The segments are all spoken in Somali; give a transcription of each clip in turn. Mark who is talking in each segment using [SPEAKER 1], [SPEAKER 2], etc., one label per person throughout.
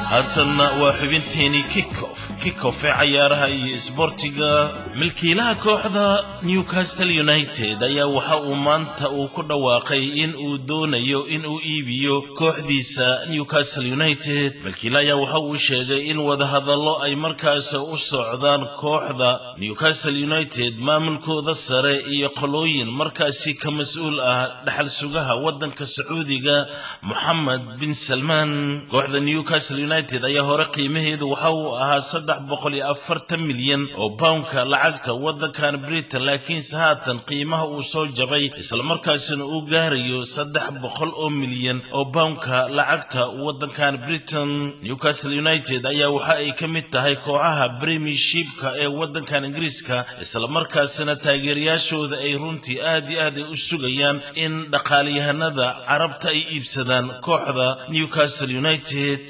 [SPEAKER 1] هاتنا وحبنتيني كيكوف عيارها اي سبورتيغا ملكيلها كوحدة نيوكاسل يونايتد ايا وحا مانتا او كدواقي ان او دونيو ان او ايبيو كوحديسا نيوكاسل يونايتد ملكيلا يا وحا او شيغاي ان ودا هادلو اي markaas u socdaan kooxda Newcastle United maamulkooda sare iyo qolooyin markaasi ka mas'uul ah dhaxal sugaha wadanka Sacuudiga Mohammed bin Salman kooxda Newcastle United ayaa hore qiimaheedu waxa uu ahaa 340 milyan oo pound-ka lacagta wadankan Britain laakiin haatan qiimaha uu soo jabay isla markaasina uu gaarayo 300 milyan oo pound-ka lacagta wadankan Britain Newcastle United ayaa waxa ay ka mid tahay kooxaha Premiership-ka ee wadankan Ingiriiska isla markaasina taageerayaashooda ay runtii aad u sugayaan in dhaqaaliyahanada Carabta ay iibsadaan kooxda Newcastle United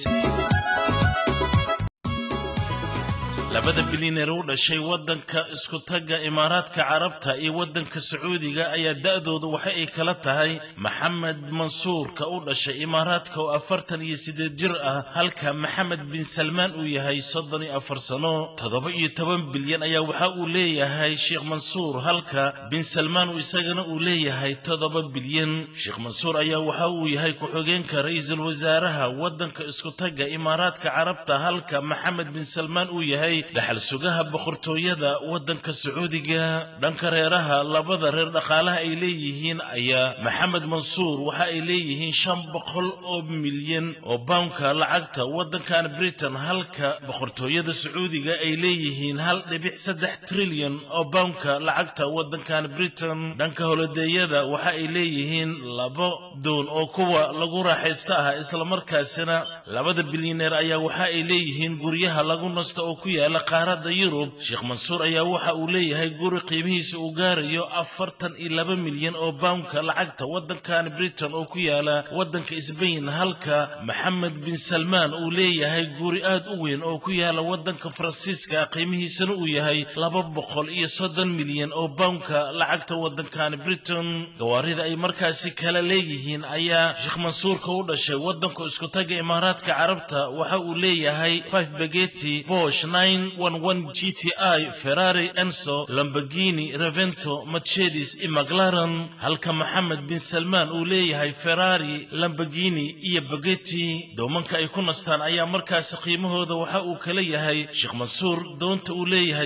[SPEAKER 1] labada bilyaneer u dhashay wadanka isku taga Imaaraadka Carabta iyo wadanka Sacuudiga ayaa da'doodu waxa ay kala tahay Mohammed Mansour ka u dhashay Imaaraadka oo 48 jir ah halka Mohammed bin Salman uu yahay 34 sano 17 bilyan ayaa waxa uu leeyahay Sheikh Mansour halka bin Salman uu isagana uu leeyahay 7 bilyan Sheikh Mansour ayaa waxa uu yahay ku-xigeenka ra'iisul wasaaraha wadanka isku taga Imaaraadka Carabta halka Mohammed bin Salman uu yahay dhaxal sugaha boqortooyada wadanka Sacuudiga dhanka reeraha labada reer dhaqaalaha ay leeyihiin ayaa Mohammed Mansour waxa ay leeyihiin 500 milyan oo pound-ka lacagta wadankan Britain halka boqortooyada Sacuudiga ay leeyihiin 1.3 trilyan oo pound-ka lacagta wadankan Britain dhanka holideeyada waxa ay leeyihiin 2 doon oo kuwa lagu raaxaysto ah isla markaasina labada bilyaneer ayaa waxa ay leeyihiin guryaha lagu nasto oo ku yaala qaarada Yurub Sheikh Mansour ayaa waxa uu leeyahay guri qiimihiisa uu gaarayo 42 milyan oo pound-ka lacagta wadankan Britain oo ku yaala wadanka Spain halka Mohammed bin Salman uu leeyahay guri aad u weyn oo ku yaala wadanka Faransiiska qiimihiisa uu yahay 230 milyan oo pound-ka lacagta wadankan Britain gawaarida ay markaasi kala leeyihiin ayaa Sheikh Mansour ka u dhashay wadanka isku taga Imaaraadka Carabta waxa uu leeyahay 5 Bugatti Porsche 911 GTI Ferrari Enzo Lamborghini Revento Mercedes iyo McLaren halka Mohammed bin Salman uu leeyahay Ferrari Lamborghini iyo Bugatti doomanka ay ku nastaan ayaa markaas qiimahooda waxa uu kala yahay Sheikh Mansour doonta uu leeyahay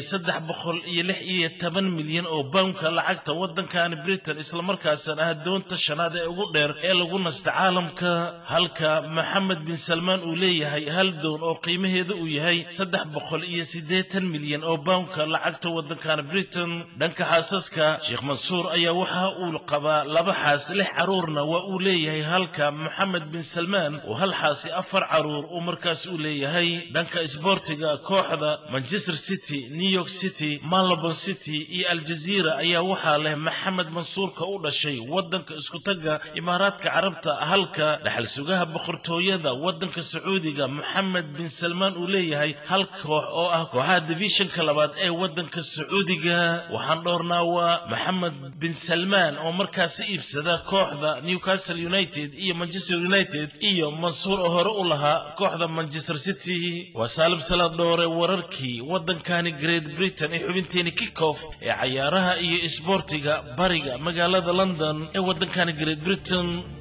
[SPEAKER 1] 316 milyan oo pound-ka lacagta wadankan Britain isla markaasna ah doonta shanaad ee ugu dheer ee lagu nasto caalamka halka Mohammed bin Salman uu leeyahay hal doon oo qiimaheedu uu yahay 380 milyan oo pound-ka lacagta wadankan Britain dhanka xaasaska Sheikh Mansour ayaa waxa uu qabaa laba xaas 6 caruurna waa uu leeyahay halka Mohammed bin Salman oo hal xaasi 4 caruur oo markaas uu leeyahay dhanka isboortiga kooxda Manchester City New York City Melbourne City iyo Al Jazeera ayaa waxa leh Mohammed Mansour ka u dhashay wadanka isku taga Imaaraadka Carabta halka dhaxal sugaha boqortooyada wadanka Sacuudiga Mohammed bin Salman uu leeyahay hal koox oo ah kooxaha division-ka labaad ee wadanka Sacuudiga waxaan dhoornaa waa Mohammed bin Salman oo markaas iibsada kooxda Newcastle United iyo Manchester United iyo Mansour oo hore u lahaa kooxda Manchester City waa Salim Salaad Doore wararkii wadankani Great Britain ee xubinteena Kickoff ee ciyaaraha iyo isboortiga bariga magaalada London ee wadankani Great Britain